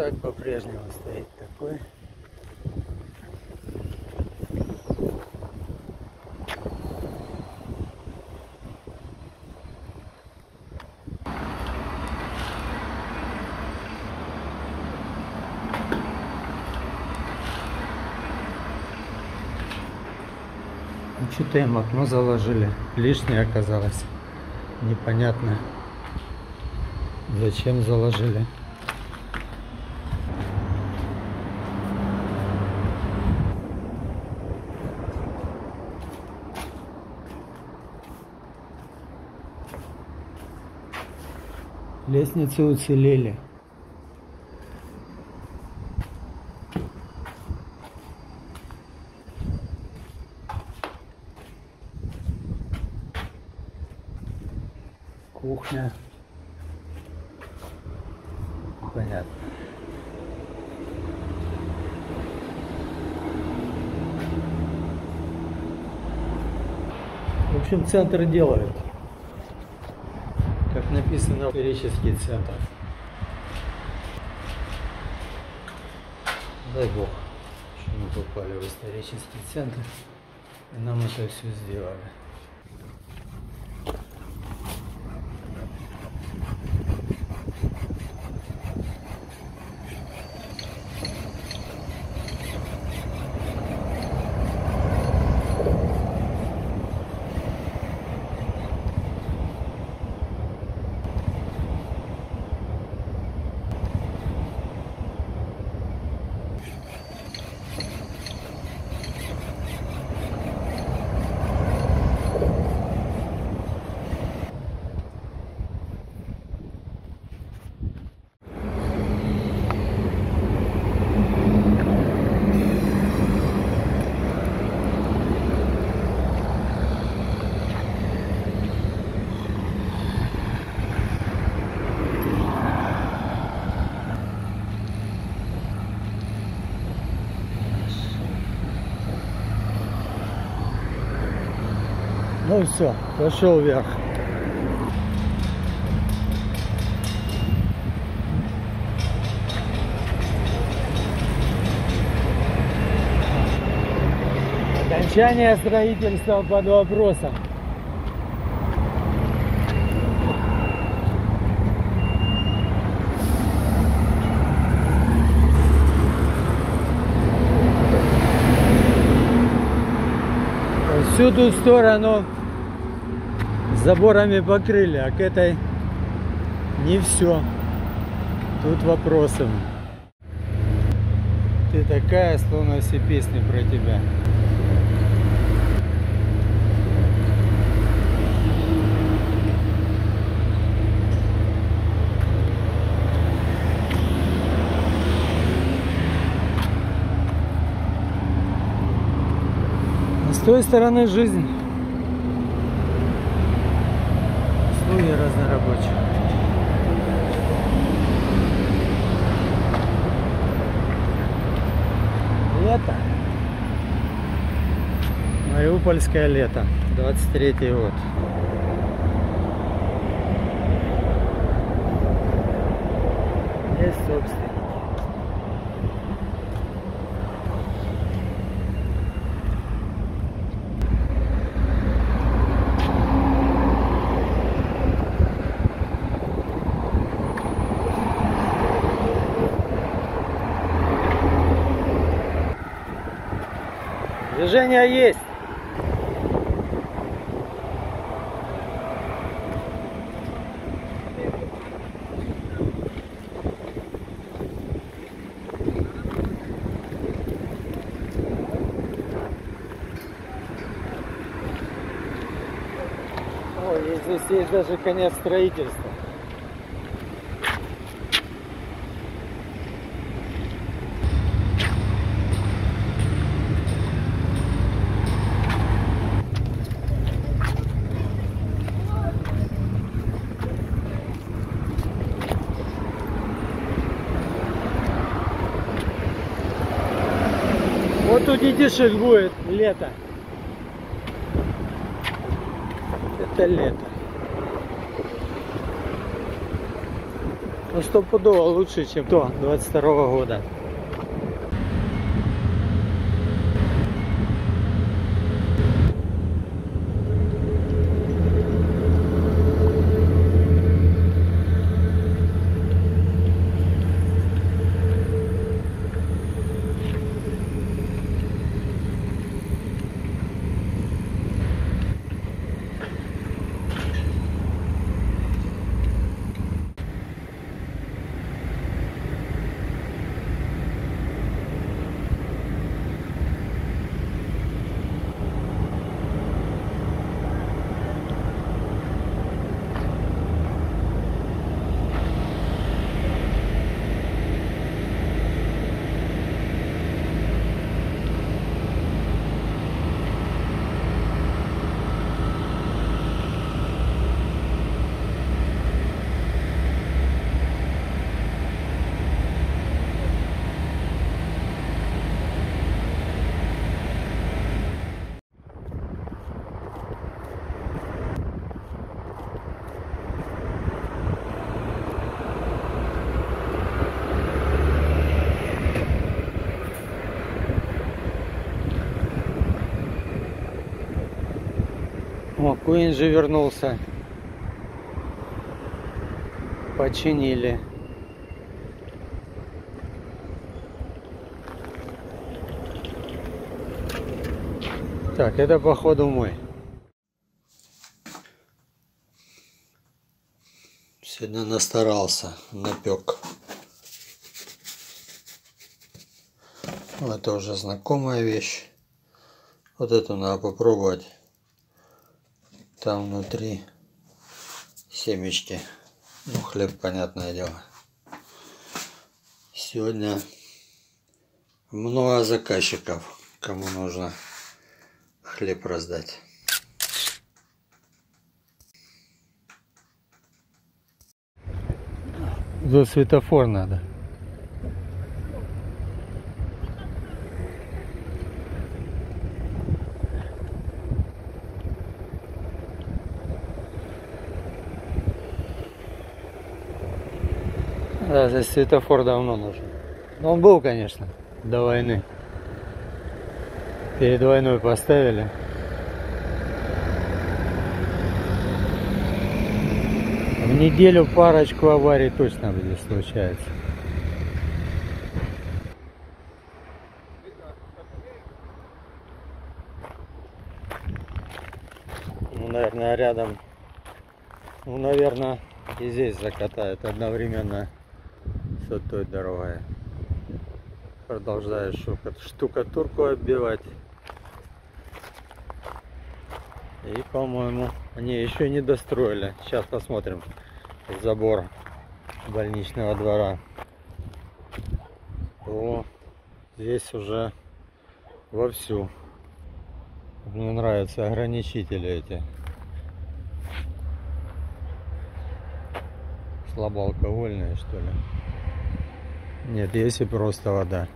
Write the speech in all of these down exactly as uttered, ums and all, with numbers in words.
так по-прежнему стоит такой. Ну, что-то им окно заложили. Лишнее оказалось. Непонятно, зачем заложили. Лестницы уцелели. Кухня. Понятно. В общем, центр делают. Как написано, исторический центр. Дай Бог, что мы попали в исторический центр. И нам это все сделали. Ну все, пошел вверх. Окончание строительства под вопросом. Всю ту сторону заборами покрыли, а к этой не все. Тут вопросы. Ты такая, словно все песни про тебя. С той стороны жизнь. Условия разнорабочих. Лето. Мариупольское лето. двадцать третий год. Есть собственники. Движение есть. Ой, здесь есть даже конец строительства. Вот тут детишек будет лето. Это лето. Ну, стопудово лучше, чем то двадцать второго года. О, Куин же вернулся. Починили. Так, это походу мой. Сегодня настарался, напек. Это уже знакомая вещь. Вот эту надо попробовать. Там внутри семечки. Ну, хлеб, понятное дело. Сегодня много заказчиков, кому нужно хлеб раздать. За светофор надо. Да, здесь светофор давно нужен. Но он был, конечно, до войны. Перед войной поставили. В неделю парочку аварий точно здесь случается. Ну, наверное, рядом. Ну, наверное, и здесь закатают одновременно с той дорогой. Продолжаю штукатурку оббивать. И, по-моему, они еще не достроили. Сейчас посмотрим забор больничного двора. О, здесь уже вовсю. Мне нравятся ограничители эти. Слабоалкогольные, что ли? Нет, есть и просто вода.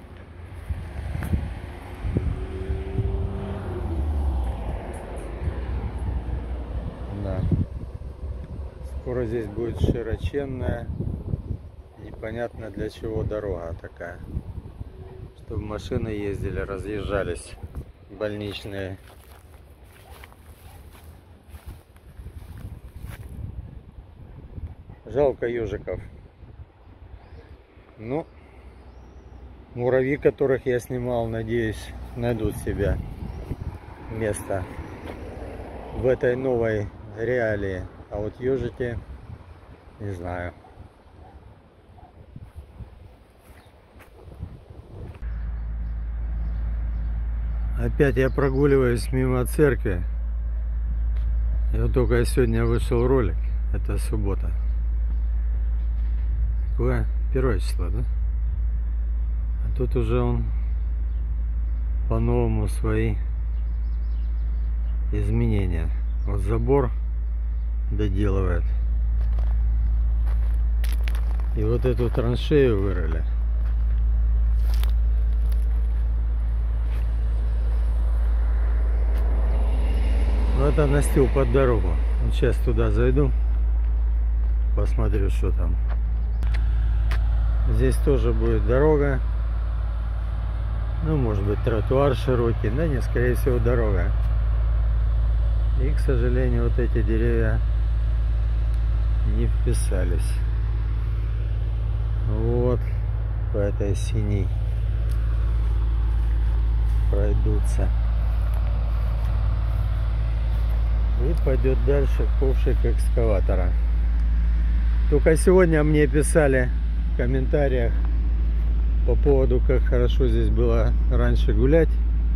Да. Скоро здесь будет широченная, непонятно для чего дорога такая. Чтобы машины ездили, разъезжались больничные. Жалко ежиков. Ну, муравьи, которых я снимал, надеюсь, найдут себе место в этой новой реалии. А вот ежики, не знаю. Опять я прогуливаюсь мимо церкви. И вот только сегодня вышел ролик. Это суббота. Какое? Первое число, да? А тут уже он по-новому свои изменения. Вот забор доделывает. И вот эту траншею вырыли. Ну, это настил под дорогу. Вот сейчас туда зайду, посмотрю, что там. Здесь тоже будет дорога. Ну, может быть, тротуар широкий, да не, скорее всего, дорога. И, к сожалению, вот эти деревья не вписались. Вот по этой синей пройдутся. И пойдет дальше ковшик экскаватора. Только сегодня мне писали в комментариях по поводу, как хорошо здесь было раньше гулять.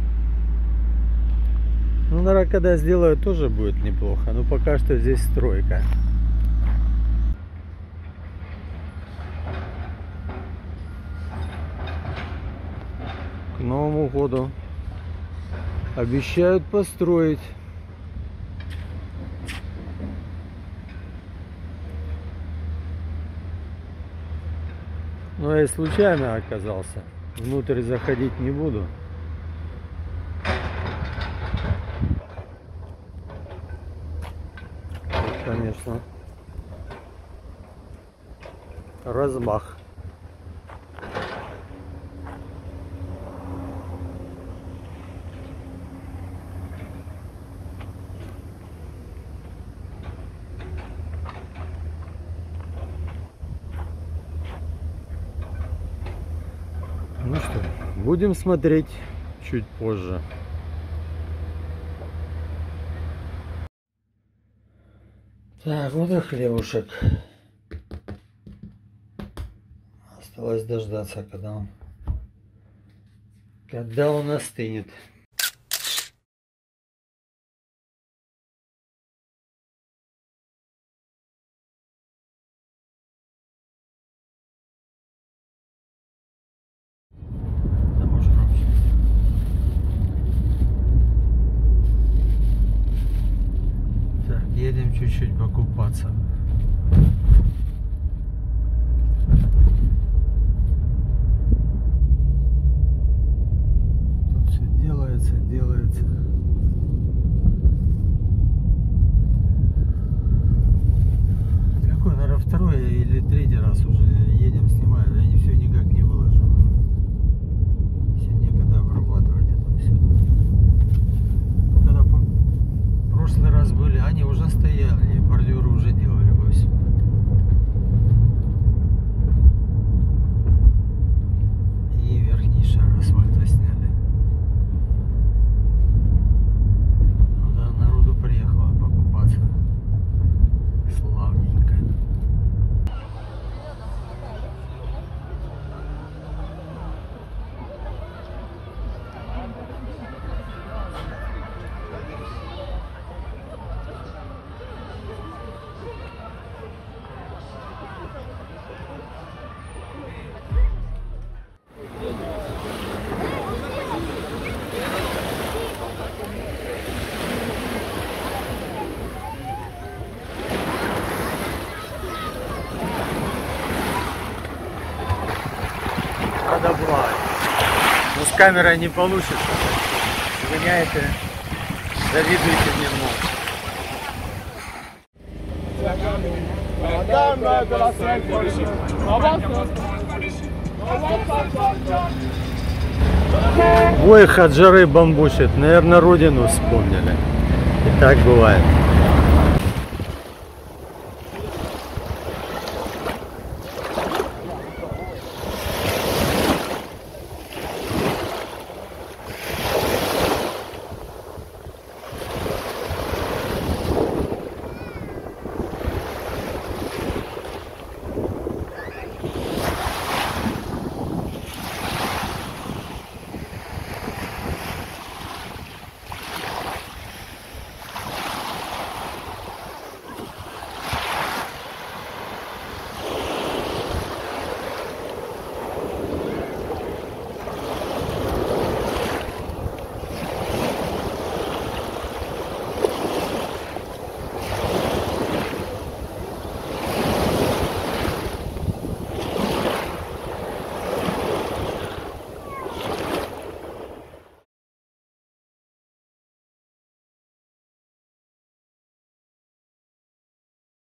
Ну, наверное, когда сделают, тоже будет неплохо. Но пока что здесь стройка. К Новому году обещают построить. Но я случайно оказался. Внутрь заходить не буду. Конечно, размах. Ну что, будем смотреть чуть позже. Так, вот и хлебушек. Осталось дождаться, когда он, когда он остынет. Едем чуть-чуть покупаться. Тут все делается, делается. Какой, наверное, второй или третий раз уже едем, снимаем. Я не все никак не выложу. Все некогда обрабатывать это все. Когда в прошлый раз были, они уже стояли, бордюры уже делали во всем. И верхний шар асфальта сняли. Ну да, народу приехало покупаться. Славненько. Добра. Но с камерой не получится. Гоняете, завидуете мне. Ой, хаджары бамбучат. Наверное, родину вспомнили. И так бывает.